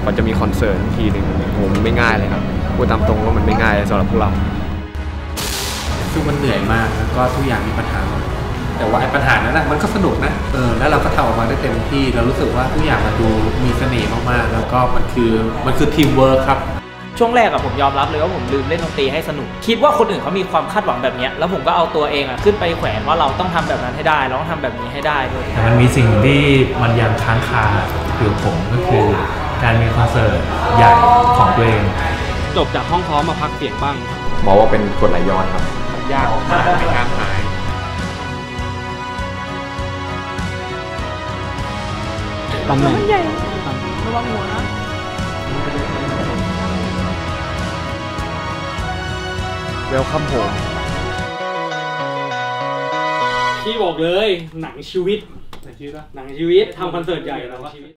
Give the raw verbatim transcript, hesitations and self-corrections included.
กว่าจะมีคอนเสิร์ตทีหนึ่งผมไม่ง่ายเลยครับพูดตามตรงว่ามันไม่ง่ายสำหรับพวกเราคือมันเหนื่อยมากแล้วก็ทุกอย่างมีปัญหาหมดแต่ว่าไอ้ปัญหานั้นนะมันก็สนุกนะเออแล้วเราก็ทำออกมาได้เต็มที่เรารู้สึกว่าทุกอย่างมันดูมีเสน่ห์มากๆแล้วก็มันคือมันคือทีมเวิร์คครับช่วงแรกอะผมยอมรับเลยว่าผมลืมเล่นดนตรีให้สนุกคิดว่าคนอื่นเขามีความคาดหวังแบบนี้แล้วผมก็เอาตัวเองอะขึ้นไปแขวนว่าเราต้องทำแบบนั้นให้ได้เราต้องทำแบบนี้ให้ได้ด้วยแต่มันมีสิ่งที่มันยังค้างคาอยู่ผมก็คือการมีคอนเสิร์ตใหญ่ของตัวเองจบจากห้องซ้อมมาพักเสียงบ้างมองว่าเป็นกฎไหลย้อนครับยากมากในการหายตำแหน่งใหญ่ระวังหัวนะเวลคัมโฮมพี่บอกเลยหนังชีวิตหนังชีวิตหนังชีวิตทำคอนเสิร์ตใหญ่หนังชีวิต